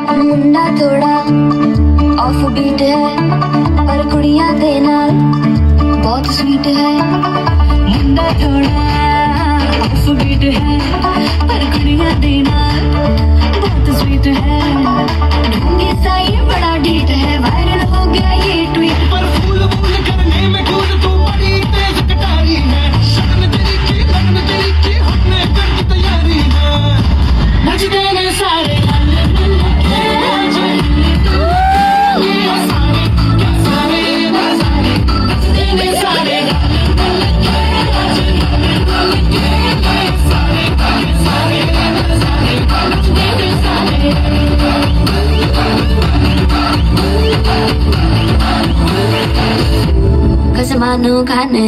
मुंडा थोड़ा off beat है पर कुड़ियां दे नाल बहुत स्वीट है। मुंडा थोड़ा ऑफ बीट है पर कुड़ियां दे नाल बहुत स्वीट है। ढूंढी सा ये बड़ा ढीठ है, वायरल हो गया ये ट्वीट। पर फूल फूल करने में कूद तू बड़ी तेज कटारी है। शगन तेरी की लगन तेरी की हमने कर दी तैयारी है। नच देने सारे Kasamaanu kane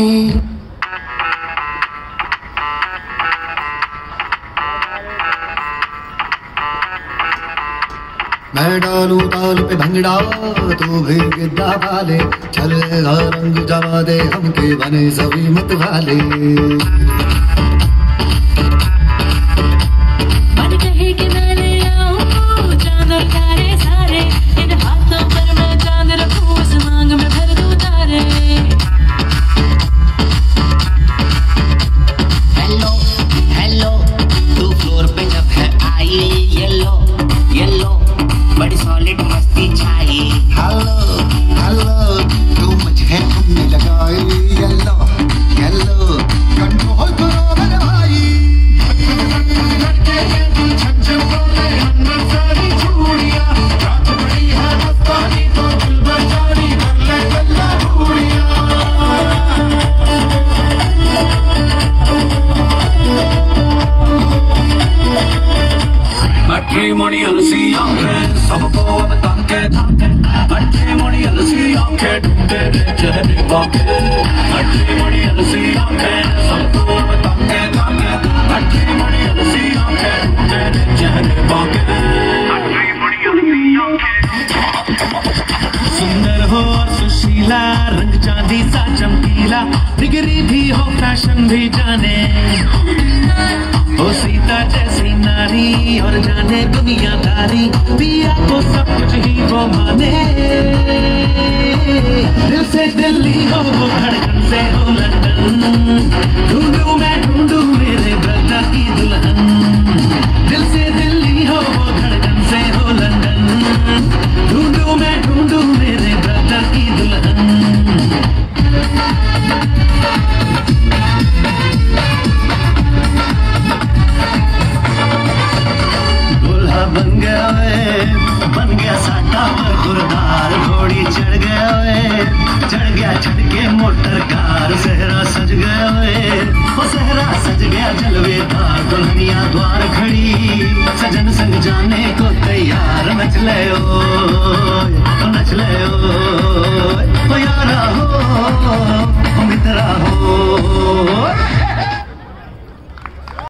मैं डालू ताल पे भंगड़ा तू भी गिद्दा वाले चलेगा रंग जमा दे हमके बने सभी मत वाले। मन कहे कि मैं ले आऊं चांद और तारे सारे, इन हाथों पर मैं चांद रखूं उस मांग में भर दूं तारे। हेलो हेलो तू फ्लोर पे जब है आई, येलो येलो बड़ी सॉलिड मस्ती छाई। हेलो हेलो तू मुझे घूमने लगाई, येलो येलो कंट्रोल करो मेरे भाई। छन छन बोले हमने सारी चूड़ियां, रात बड़ी है मस्तानी तो दिल बेचारी कर ले गल्ला चूड़ियां। मट्टी अलसी आंखें सबको अब ताके ताके, मट्टी अलसी आंखें ढूंढते रहे चेहरे बाके। मट्टी अलसी आंखें सबको अब ताके ताके, मट्टी अलसी आंखें ढूंढते रहे चेहरे बाके। सुंदर हो और सुशीला, रंग चांदी सा चमकीला, डिग्री भी हो फैशन भी जाने, हो सीता जैसी नारी और जाने दुनियादारी, पिया को सब कुछ ही वो माने। दिल से दिल्ली हो वो धड़कन से हो लंदन, ढूंढूं मैं ढूंढूं मेरे ब्रदर की दुल्हन। दिल से दिल्ली हो वो धड़कन से हो लंदन, ढूंढूं मैं ढूंढूं मेरे ब्रदर की दुल्हन। बन गया साटा पर गुरदार, घोड़ी चढ़ गया चढ़ के मोटर कार। सहरा सज गया वो सहरा सज गया जलवेदार, दुल्हनिया द्वार खड़ी सजन संग जाने को तैयार। नच ले ओ